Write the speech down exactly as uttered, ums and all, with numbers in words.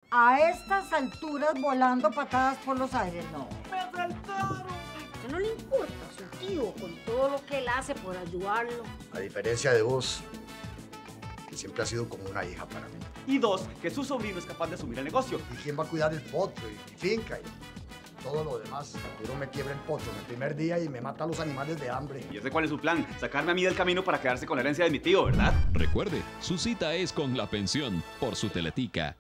A estas alturas volando patadas por los aires, no. ¡Me asaltaron! ¿A usted no le importa a su tío con todo lo que él hace por ayudarlo? A diferencia de vos, que siempre ha sido como una hija para mí. Y dos, que su sobrino es capaz de asumir el negocio. ¿Y quién va a cuidar el potro y mi finca y todo lo demás? Uno me quiebra el potro en el primer día y me mata a los animales de hambre. Y yo sé cuál es su plan, sacarme a mí del camino para quedarse con la herencia de mi tío, ¿verdad? Recuerde, su cita es con La Pensión por su Teletica.